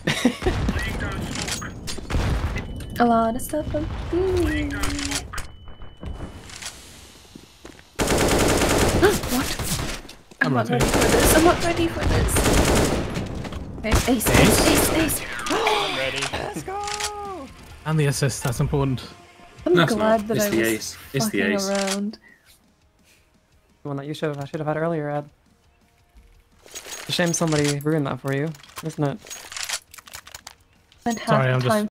A lot of stuff I'm doing. What? I'm not ready for this. I'm not ready for this. Okay, ace. I'm ready. Let's go! And the assist, that's important. I'm That's glad not. that It's I the was ace. It's the fucking ace. around. The one that I should have had earlier, Ed. It's a shame somebody ruined that for you, isn't it? Spent half Sorry, the I'm time